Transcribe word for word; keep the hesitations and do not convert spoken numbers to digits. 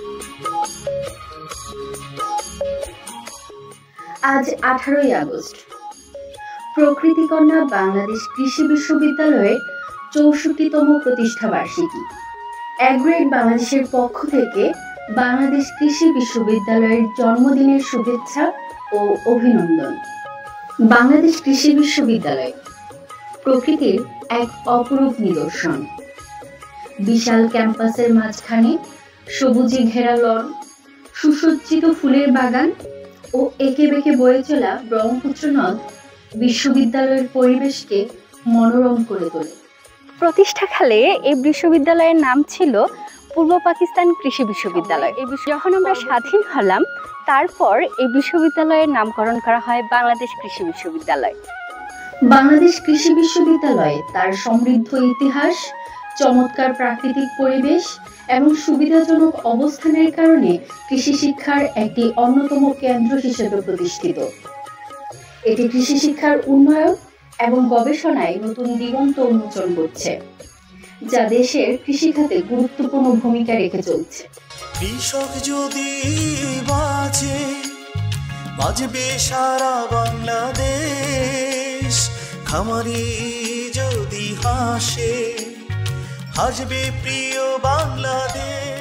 আজ আঠারোই আগস্ট, প্রকৃতি কন্যা বাংলাদেশ কৃষি বিশ্ববিদ্যালয়ের চৌষট্টিতম প্রতিষ্ঠা বার্ষিকী। অ্যাগ্রেড বাংলাদেশের পক্ষ থেকে বাংলাদেশ কৃষি বিশ্ববিদ্যালয়ের জন্মদিনের শুভেচ্ছা ও অভিনন্দন। বাংলাদেশ কৃষি বিশ্ববিদ্যালয় প্রকৃতির এক অপরূপ নিদর্শন। বিশাল ক্যাম্পাসের মাঝখানে সবুজে ঘেরা লন, সুসজ্জিত ফুলের বাগান ও এঁকে বেঁকে বয়ে চলা ব্রহ্মপুত্র নদ বিশ্ববিদ্যালয়ের পরিবেশকে মনোরম করে তোলে। প্রতিষ্ঠাকালে এই বিশ্ববিদ্যালয়ের নাম ছিল পূর্ব পাকিস্তান কৃষি বিশ্ববিদ্যালয়। এই যখন আমরা স্বাধীন হলাম, তারপর এই বিশ্ববিদ্যালয়ের নামকরণ করা হয় বাংলাদেশ কৃষি বিশ্ববিদ্যালয়। বাংলাদেশ কৃষি বিশ্ববিদ্যালয় তার সমৃদ্ধ ইতিহাস, চমৎকার প্রাকৃতিক পরিবেশ এবং সুবিধাজনক অবস্থানের কারণে কৃষি শিক্ষার একটি অন্যতম কেন্দ্র হিসেবে প্রতিষ্ঠিত। এটি কৃষি শিক্ষার উন্নয়ন এবং গবেষণায় নতুন দিগন্ত উন্মোচন করছে, যা দেশের কৃষিখাতে গুরুত্বপূর্ণ ভূমিকা রেখে চলছে। কৃষক যদি বাঁচে, বাঁচবে সারা বাংলাদেশ। খামারি যদি হাসে, হাসবে প্রিয় বাংলাদেশ।